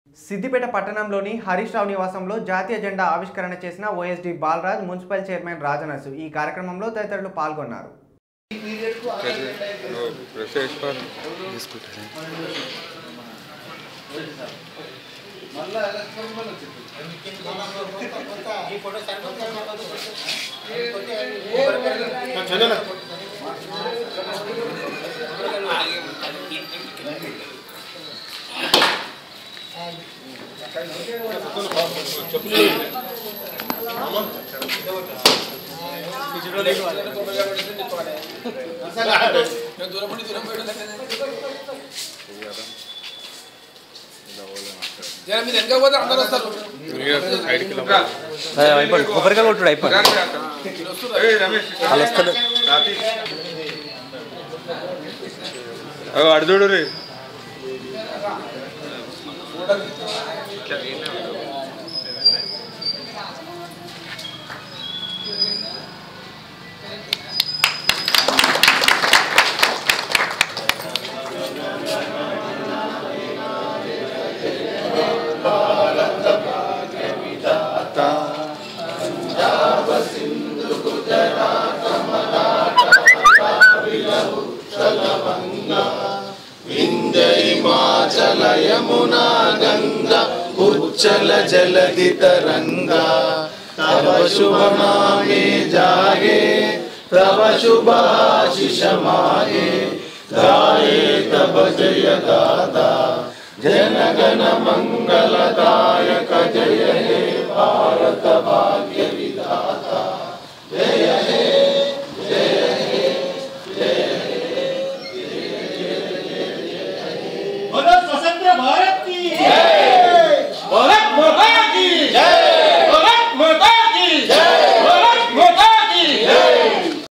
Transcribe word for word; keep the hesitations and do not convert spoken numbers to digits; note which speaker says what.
Speaker 1: సిద్దిపేట పట్టణంలోని హరీష్ రావు నివాసంలో జాతీయ జెండా ఆవిష్కరణ చేసిన OSD Balraj, municipal chairman Rajanarsu ఈ కార్యక్రమంలో తదితరులు పాల్గొన్నారు.
Speaker 2: కొబ్బరికాయలు కొట్టుడు అయిపోయి అడుదుడు రే
Speaker 3: हिमाचल यमुना गंगा उच्चल जलधि तरंगा तव शुभ नामे जागे तव शुभ आशीष मागे गाये तब जय गाथा जन गण मंगलदायक जय हे भारत भाग्य